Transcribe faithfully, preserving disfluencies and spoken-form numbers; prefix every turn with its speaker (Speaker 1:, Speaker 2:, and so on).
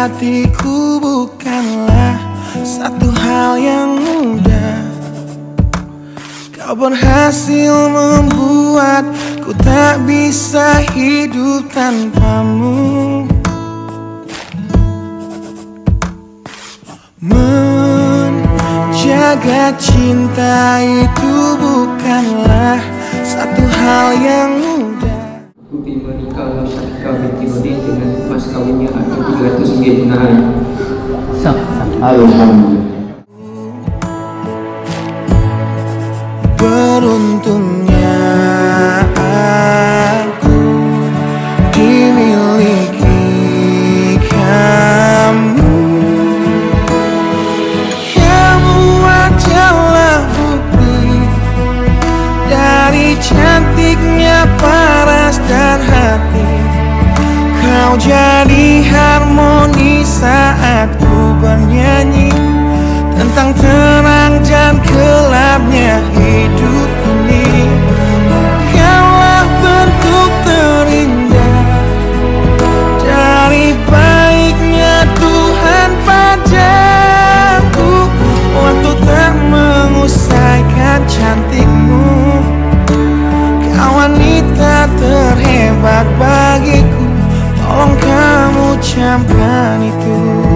Speaker 1: hatiku bukanlah satu hal yang mudah. Kau berhasil membuatku tak bisa hidup tanpamu. Menjaga cinta itu bukanlah satu hal yang mudah.
Speaker 2: Bukti menikah Syakika binti Nurdin dengan mas kawinnya ada tiga ratus ringgit tunai. Sah, sah. Alhamdulillah.
Speaker 1: Beruntungnya aku dimiliki kamu. Kamu adalah bukti dari cantiknya paras dan hati. Kau jadi harmoni saat ku bernyanyi tentang terang dan gelapnya hidup ini. Kaulah bentuk terindah dari baiknya Tuhan padaku. Waktu tak mengusaikan cantikmu. Kau wanita terhebat bagiku. Tolong kamu camkan itu.